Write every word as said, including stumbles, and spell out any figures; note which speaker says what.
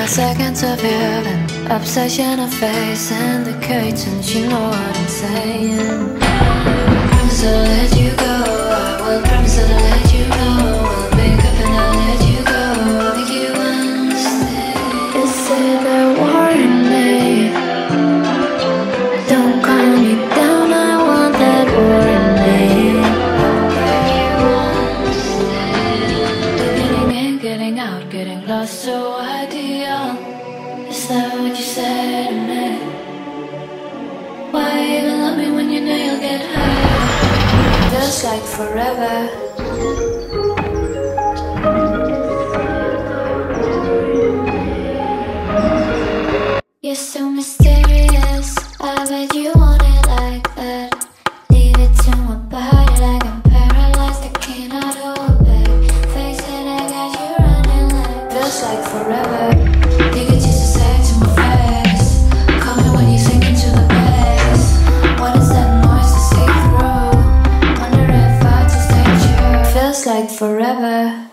Speaker 1: Seconds of heaven, obsession of face and the curtains, you know what I'm saying. Promise I'll let you go, I will promise that I'll let you know. We'll wake up and I'll let you go, I'll make you understand. You say they're warning me, don't calm me down, I want that war in me. Getting in, getting out, getting lost, so ideal. Is that what you say to me? Why even love me when you know you'll get hurt? Feels like forever. You're so mysterious, I bet you want it like that. Leave it to my body like I'm paralyzed, I cannot hold back. Face it, I got you running like. Feels like forever. You could just say it to my face. Call me when you sink into the bass. What is that noise to see through? Wonder if I just ain't you. Feels like forever.